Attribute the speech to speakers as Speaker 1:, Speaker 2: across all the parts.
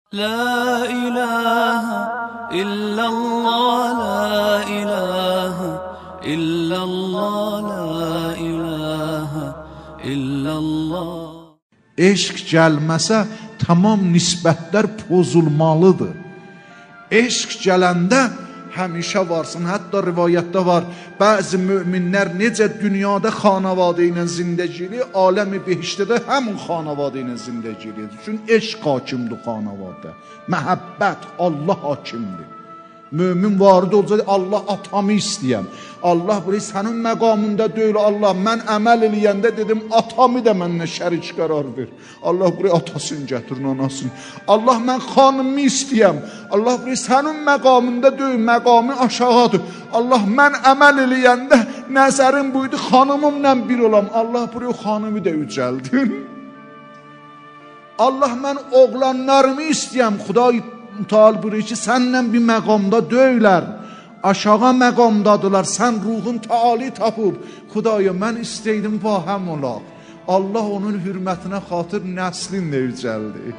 Speaker 1: لا إله إلا الله لا إله إلا الله لا إله إلا الله.
Speaker 2: Eşq gəlməsə tamam nisbətlər pozulmalıdır. Eşq gələndə həmişə varsın. Hətta rivayətdə var, bəzi möminlər necə dünyada xanavadə ilə zindəgili, aləmi behiştdə də həmin xanavadə ilə zindəgili. Çünki eşq hakimdir xanavadə. Məhəbbət, Allah hakimdir. Mömin varid olacaq, Allah atamı istəyəm. Allah burayı sənin məqamında deyil, Allah mən əməl eləyəndə dedim, atamı da mənlə şərik qərar ver. Allah burayı atasını gətirin, anasını. Allah mən xanımı istəyəm. Allah burayı sənin məqamında deyil, məqamı aşağıdır. Allah mən əməl eləyəndə nəzərim buydu, xanımımla bir olam. Allah burayı xanımı da yücəldin. Allah mən oğlanlarımı istəyəm, Xuday Mütəal buyurur ki, səndən bir məqamda deyilər, aşağı məqamdadılar, sən ruhun taali tapıb, Xudaya mən istəydim vahəm olaq. Allah onun hürmətinə xatır nəslinlə yücəldi.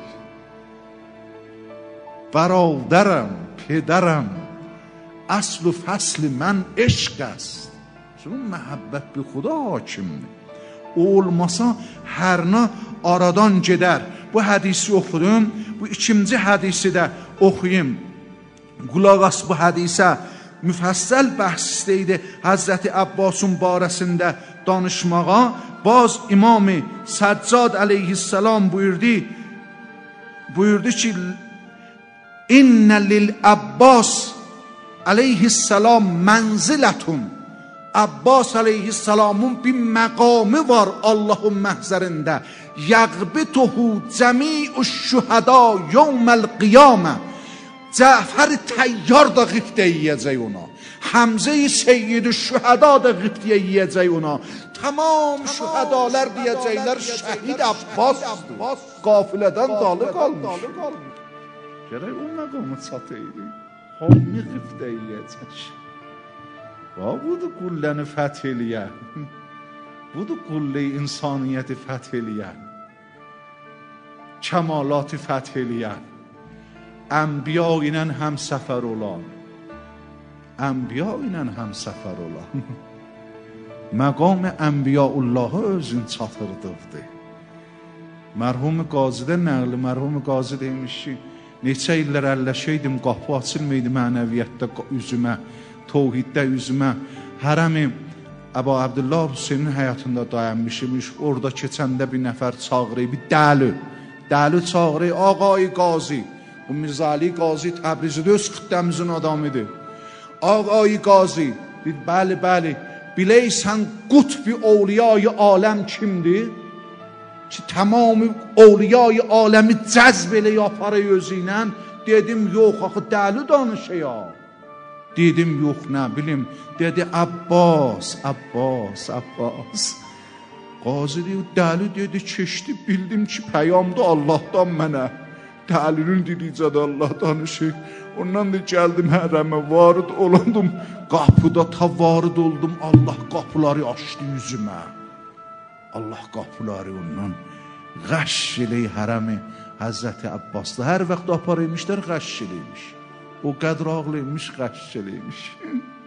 Speaker 2: Bəravdərəm, pedərəm, əsl-ü fəsli mən eşq əst. Çünki məhəbbət bir Xuda hakimdir. O olmasa hərna aradan gedər. Bu hədisi oxudum, bu ikinci hədisi də oxuyum. Qulaq as bu hədisə. Müfəssəl bəhs idi Həzrəti Abbasın barəsində danışmağa. Baz İmam-ı Səccad əleyhissalam buyurdu ki, İnnə lil Abbas əleyhissalam mənzilətun. Abbas əleyhissalamın bir məqamı var Allahın məhzərində. Yəqbituhu cəmi'u şühəda yevməl qiyamə. Cəfər Təyyar da qiftə yiyəcək ona. Həmzə-i Seyyid-i Şühəda da qiftə yiyəcək ona. Tamam şühədalar deyəcəklər, şəhid Abbasdır. Qafilədən dalı qalmış. Gərək o məqamı çatıydı. Hamı qiftə yiyəcək. Budur qulləni fəth eləyən. Budur qullə-i insaniyyəti fəth eləyən. Kəmalatı fəth eləyən. Ənbiya ilə həmsəfər olan. Ənbiya ilə həmsəfər olan. Məqam-ı Ənbiyaullahı özün çatırdıqdır. Mərhum-ı Qazidə nəqli, Mərhum-ı Qazi demiş ki, neçə illər əlləşəydim, qapı açılmaydı mənəviyyətdə üzümə, Tohiddə üzümə. Hərəmi Əbu Abdullah Hüseynin həyatında dayanmışmış. Orada keçəndə bir nəfər çağırır, bir dəli. Dəli çağırır, ağay Qazi. Bu Mirzə Ali Qazi Təbrizdə öz xüttəmizin adamıdır. Ağay Qazi, bəli, biləysən qutb-i ovliyayı aləm kimdir? Ki, tamamı ovliyayı aləmi cəzb elə yaparı özü ilə. Dedim, yox, axı dəli danışıyor. Dedim, yox, nə bilim. Dedi, Abbas. Qazi deyir, dəli dedi, keçdi, bildim ki, pəyamda Allahdan mənə. Dəlinin dilicədə Allah danışır. Ondan da gəldim hərəmə, varid olandım. Qapıda ta varid oldum, Allah qapıları açdı yüzümə. Allah qapıları ondan qəşş eləyir hərəmi Həzrəti Abbaslı. Hər vaxt aparıymışlar, qəşş eləymiş. O qədr ağlaymış, qəşş eləymiş.